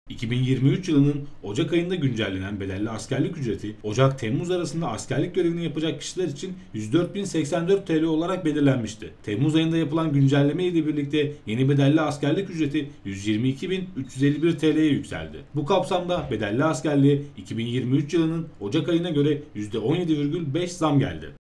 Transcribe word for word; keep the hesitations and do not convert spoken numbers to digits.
iki bin yirmi üç yılının Ocak ayında güncellenen bedelli askerlik ücreti, Ocak-Temmuz arasında askerlik görevini yapacak kişiler için yüz dört bin seksen dört T L olarak belirlenmişti. Temmuz ayında yapılan güncelleme ile birlikte yeni bedelli askerlik ücreti yüz yirmi iki bin üç yüz elli bir T L'ye yükseldi. Bu kapsamda bedelli askerliğe iki bin yirmi üç yılının Ocak ayına göre yüzde on yedi virgül beş zam geldi.